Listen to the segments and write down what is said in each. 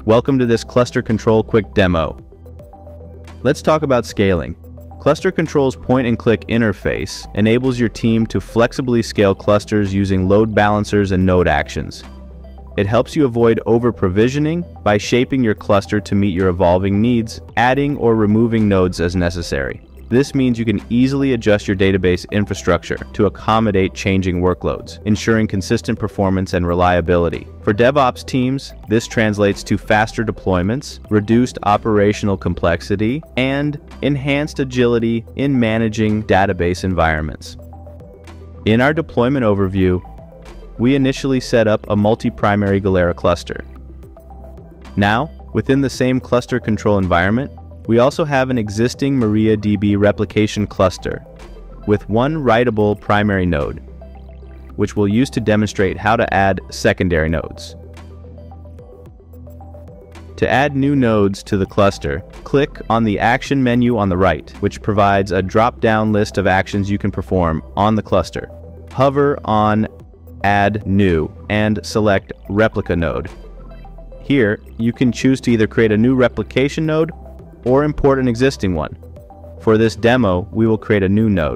Welcome to this Clustercontrol quick demo. Let's talk about scaling. Clustercontrol's point-and-click interface enables your team to flexibly scale clusters using load balancers and node actions. It helps you avoid over-provisioning by shaping your cluster to meet your evolving needs, adding or removing nodes as necessary. This means you can easily adjust your database infrastructure to accommodate changing workloads, ensuring consistent performance and reliability. For DevOps teams, this translates to faster deployments, reduced operational complexity, and enhanced agility in managing database environments. In our deployment overview, we initially set up a multi-primary Galera cluster. Now, within the same Clustercontrol environment, we also have an existing MariaDB replication cluster with one writable primary node, which we'll use to demonstrate how to add secondary nodes. To add new nodes to the cluster, click on the Action menu on the right, which provides a drop-down list of actions you can perform on the cluster. Hover on Add New and select Replica Node. Here, you can choose to either create a new replication node or import an existing one. For this demo, we will create a new node.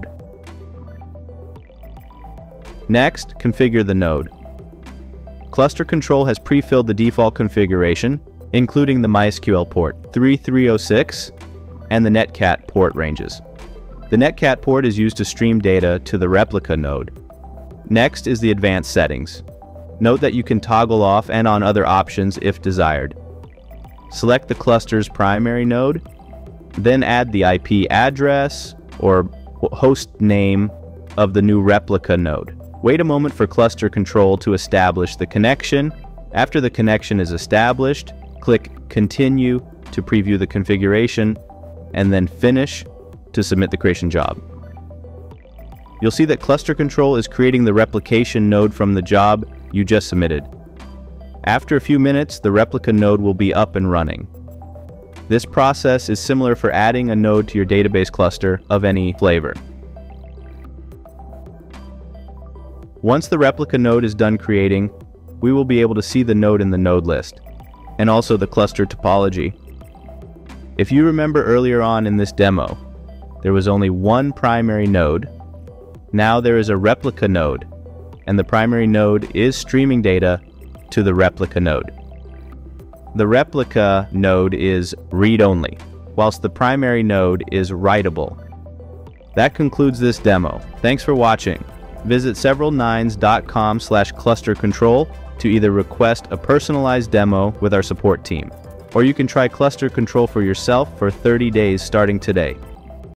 Next, configure the node. Clustercontrol has pre-filled the default configuration, including the MySQL port 3306 and the Netcat port ranges. The Netcat port is used to stream data to the replica node. Next is the advanced settings. Note that you can toggle off and on other options if desired. Select the cluster's primary node, then add the IP address or host name of the new replica node. Wait a moment for Clustercontrol to establish the connection. After the connection is established, click Continue to preview the configuration, and then Finish to submit the creation job. You'll see that Clustercontrol is creating the replication node from the job you just submitted. After a few minutes, the replica node will be up and running. This process is similar for adding a node to your database cluster of any flavor. Once the replica node is done creating, we will be able to see the node in the node list, and also the cluster topology. If you remember earlier on in this demo, there was only one primary node. Now there is a replica node, and the primary node is streaming data to the replica node. The replica node is read-only, whilst the primary node is writable. That concludes this demo. Thanks for watching. Visit severalnines.com/clustercontrol to either request a personalized demo with our support team, or you can try Clustercontrol for yourself for 30 days starting today.